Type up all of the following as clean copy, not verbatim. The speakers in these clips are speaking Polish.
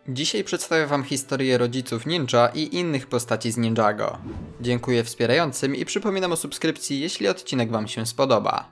Dzisiaj przedstawię wam historię rodziców Ninja i innych postaci z Ninjago. Dziękuję wspierającym i przypominam o subskrypcji, jeśli odcinek wam się spodoba.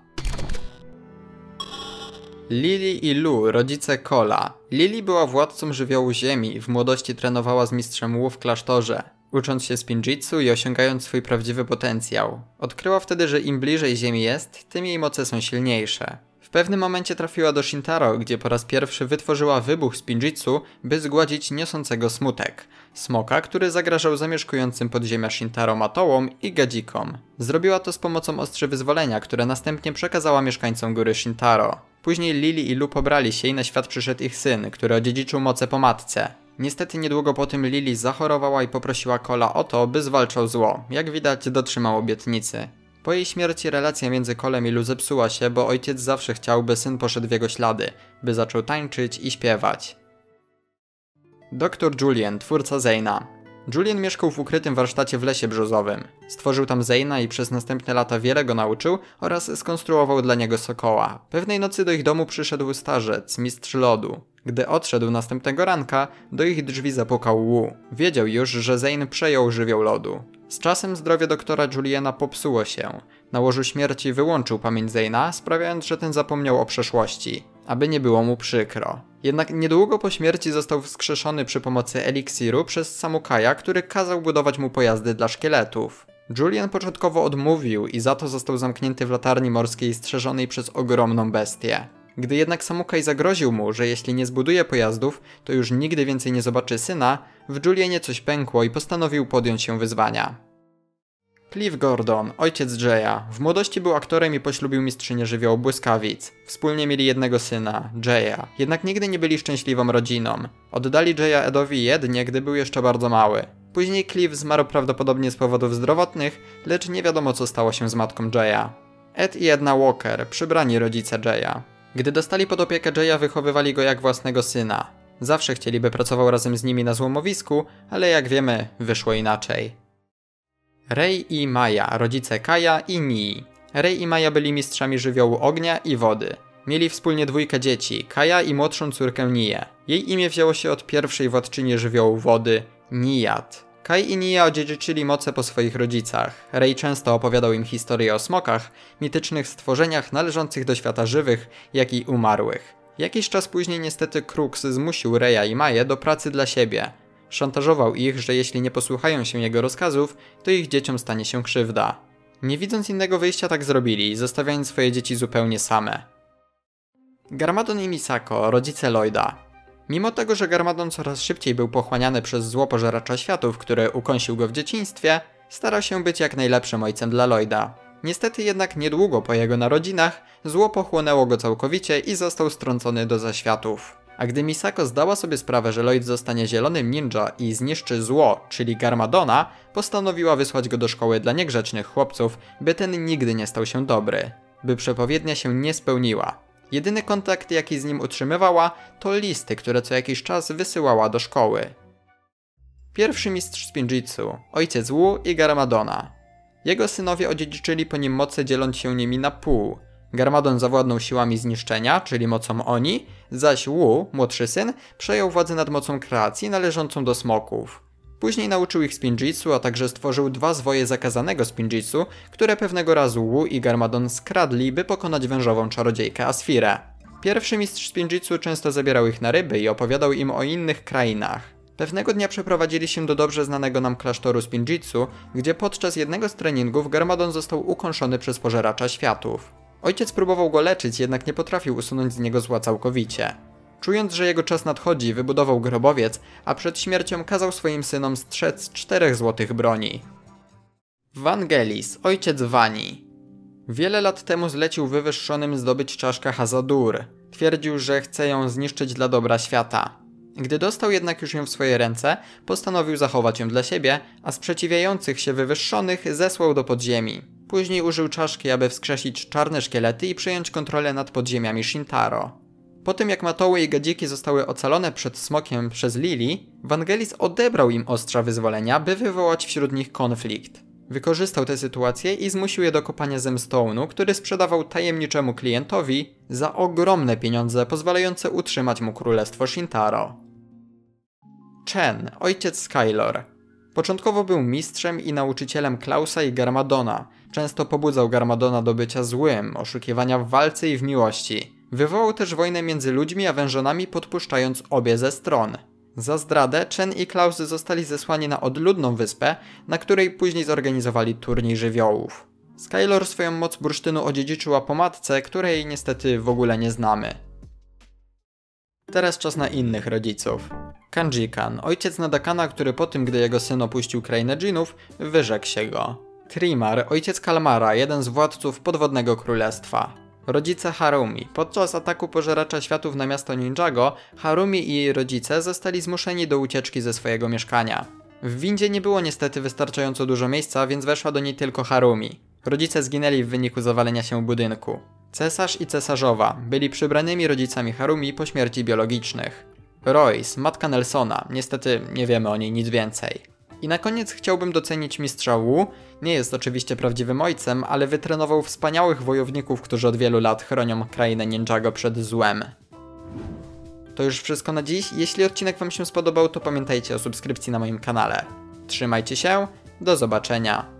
Lily i Lu, rodzice Cola. Lily była władcą żywiołu ziemi, w młodości trenowała z mistrzem Wu w klasztorze, ucząc się spinjitzu i osiągając swój prawdziwy potencjał. Odkryła wtedy, że im bliżej ziemi jest, tym jej moce są silniejsze. W pewnym momencie trafiła do Shintaro, gdzie po raz pierwszy wytworzyła wybuch spinjitzu, by zgładzić niosącego smutek. Smoka, który zagrażał zamieszkującym podziemia Shintaro matołom i gadzikom. Zrobiła to z pomocą ostrzy wyzwolenia, które następnie przekazała mieszkańcom góry Shintaro. Później Lily i Lu pobrali się i na świat przyszedł ich syn, który odziedziczył moce po matce. Niestety niedługo po tym Lily zachorowała i poprosiła Cola o to, by zwalczał zło. Jak widać, dotrzymał obietnicy. Po jej śmierci relacja między Colem i Lu zepsuła się, bo ojciec zawsze chciał, by syn poszedł w jego ślady, by zaczął tańczyć i śpiewać. Dr Julian, twórca Zeina. Julian mieszkał w ukrytym warsztacie w lesie brzozowym. Stworzył tam Zeina i przez następne lata wiele go nauczył oraz skonstruował dla niego sokoła. Pewnej nocy do ich domu przyszedł starzec, mistrz lodu. Gdy odszedł następnego ranka, do ich drzwi zapukał Wu. Wiedział już, że Zein przejął żywioł lodu. Z czasem zdrowie doktora Juliana popsuło się. Na łożu śmierci wyłączył pamięć Zeina, sprawiając, że ten zapomniał o przeszłości, aby nie było mu przykro. Jednak niedługo po śmierci został wskrzeszony przy pomocy eliksiru przez Samukaja, który kazał budować mu pojazdy dla szkieletów. Julian początkowo odmówił i za to został zamknięty w latarni morskiej strzeżonej przez ogromną bestię. Gdy jednak Samukaj zagroził mu, że jeśli nie zbuduje pojazdów, to już nigdy więcej nie zobaczy syna, w Julianie coś pękło i postanowił podjąć się wyzwania. Cliff Gordon, ojciec Jaya. W młodości był aktorem i poślubił mistrzynię żywiołu błyskawic. Wspólnie mieli jednego syna, Jaya. Jednak nigdy nie byli szczęśliwą rodziną. Oddali Jaya Edowi jedynie, gdy był jeszcze bardzo mały. Później Cliff zmarł prawdopodobnie z powodów zdrowotnych, lecz nie wiadomo co stało się z matką Jaya. Ed i Edna Walker, przybrani rodzice Jaya. Gdy dostali pod opiekę Jaya, wychowywali go jak własnego syna. Zawsze chcieli, by pracował razem z nimi na złomowisku, ale jak wiemy, wyszło inaczej. Rei i Maya, rodzice Kaja i Nii. Rei i Maya byli mistrzami żywiołu ognia i wody. Mieli wspólnie dwójkę dzieci, Kaja i młodszą córkę Niję. Jej imię wzięło się od pierwszej władczyni żywiołu wody, Nijat. Kai i Nia odziedziczyli moce po swoich rodzicach. Rei często opowiadał im historie o smokach, mitycznych stworzeniach należących do świata żywych, jak i umarłych. Jakiś czas później niestety Crux zmusił Reja i Maję do pracy dla siebie. Szantażował ich, że jeśli nie posłuchają się jego rozkazów, to ich dzieciom stanie się krzywda. Nie widząc innego wyjścia, tak zrobili, zostawiając swoje dzieci zupełnie same. Garmadon i Misako, rodzice Lloyda. Mimo tego, że Garmadon coraz szybciej był pochłaniany przez zło pożeracza światów, które ukąsił go w dzieciństwie, starał się być jak najlepszym ojcem dla Lloyda. Niestety jednak niedługo po jego narodzinach zło pochłonęło go całkowicie i został strącony do zaświatów. A gdy Misako zdała sobie sprawę, że Lloyd zostanie zielonym ninja i zniszczy zło, czyli Garmadona, postanowiła wysłać go do szkoły dla niegrzecznych chłopców, by ten nigdy nie stał się dobry. By przepowiednia się nie spełniła. Jedyny kontakt, jaki z nim utrzymywała, to listy, które co jakiś czas wysyłała do szkoły. Pierwszy mistrz spinjitzu, ojciec Wu i Garmadona. Jego synowie odziedziczyli po nim moce, dzieląc się nimi na pół. Garmadon zawładnął siłami zniszczenia, czyli mocą Oni, zaś Wu, młodszy syn, przejął władzę nad mocą kreacji należącą do smoków. Później nauczył ich spinjitzu, a także stworzył dwa zwoje zakazanego spinjitzu, które pewnego razu Wu i Garmadon skradli, by pokonać wężową czarodziejkę Asfirę. Pierwszy mistrz spinjitzu często zabierał ich na ryby i opowiadał im o innych krainach. Pewnego dnia przeprowadzili się do dobrze znanego nam klasztoru spinjitzu, gdzie podczas jednego z treningów Garmadon został ukąszony przez pożeracza światów. Ojciec próbował go leczyć, jednak nie potrafił usunąć z niego zła całkowicie. Czując, że jego czas nadchodzi, wybudował grobowiec, a przed śmiercią kazał swoim synom strzec 4 złotych broni. Vangelis, ojciec Vani. Wiele lat temu zlecił wywyższonym zdobyć czaszkę Hazadur. Twierdził, że chce ją zniszczyć dla dobra świata. Gdy dostał jednak już ją w swoje ręce, postanowił zachować ją dla siebie, a sprzeciwiających się wywyższonych zesłał do podziemi. Później użył czaszki, aby wskrzesić czarne szkielety i przejąć kontrolę nad podziemiami Shintaro. Po tym jak matoły i gadziki zostały ocalone przed smokiem przez Lily, Vangelis odebrał im ostrza wyzwolenia, by wywołać wśród nich konflikt. Wykorzystał tę sytuację i zmusił je do kopania Zemstone'u, który sprzedawał tajemniczemu klientowi za ogromne pieniądze pozwalające utrzymać mu królestwo Shintaro. Chen, ojciec Skylor. Początkowo był mistrzem i nauczycielem Klausa i Garmadona. Często pobudzał Garmadona do bycia złym, oszukiwania w walce i w miłości. Wywołał też wojnę między ludźmi a wężonami, podpuszczając obie ze stron. Za zdradę Chen i Klaus zostali zesłani na odludną wyspę, na której później zorganizowali turniej żywiołów. Skylor swoją moc bursztynu odziedziczyła po matce, której niestety w ogóle nie znamy. Teraz czas na innych rodziców. Kanjikan, ojciec Nadakana, który po tym, gdy jego syn opuścił krainę dżinów, wyrzekł się go. Trimar, ojciec Kalmara, jeden z władców podwodnego królestwa. Rodzice Harumi. Podczas ataku pożeracza światów na miasto Ninjago, Harumi i jej rodzice zostali zmuszeni do ucieczki ze swojego mieszkania. W windzie nie było niestety wystarczająco dużo miejsca, więc weszła do niej tylko Harumi. Rodzice zginęli w wyniku zawalenia się budynku. Cesarz i cesarzowa byli przybranymi rodzicami Harumi po śmierci biologicznych. Royce, matka Nelsona, niestety nie wiemy o niej nic więcej. I na koniec chciałbym docenić mistrza Wu. Nie jest oczywiście prawdziwym ojcem, ale wytrenował wspaniałych wojowników, którzy od wielu lat chronią krainę Ninjago przed złem. To już wszystko na dziś. Jeśli odcinek wam się spodobał, to pamiętajcie o subskrypcji na moim kanale. Trzymajcie się, do zobaczenia.